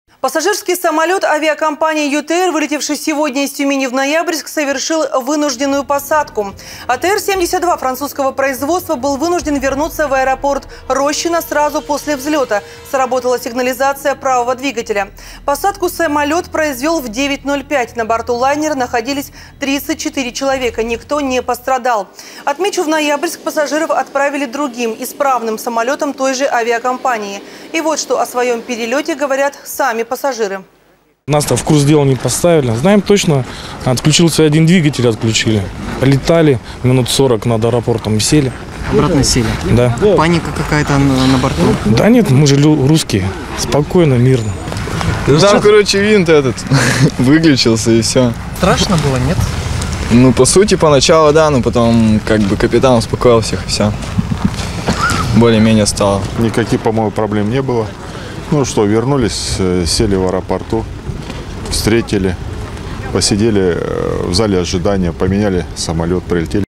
Пассажирский самолет авиакомпании ЮТР, вылетевший сегодня из Тюмени в Ноябрьск, совершил вынужденную посадку. АТР-72 французского производства был вынужден вернуться в аэропорт Рощино сразу после взлета. Сработала сигнализация правого двигателя. Посадку самолет произвел в 9:05. На борту лайнера находились 34 человека. Никто не пострадал. Отмечу, в Ноябрьск пассажиров отправили другим, исправным самолетом той же авиакомпании. И вот что о своем перелете говорят сами пассажиры. Нас-то в курс дела не поставили. Знаем точно, отключился один двигатель, отключили. Летали минут 40 над аэропортом и сели. Обратно сели? Да. Паника какая-то на борту? Да нет, мы же русские. Спокойно, мирно. Там, короче, винт этот выключился и все. Страшно было, нет? Ну, по сути, поначалу, да, но потом, как бы, капитан успокоил всех, и все. Более-менее стало. Никаких, по-моему, проблем не было. Ну что, вернулись, сели в аэропорту, встретили, посидели в зале ожидания, поменяли самолет, прилетели.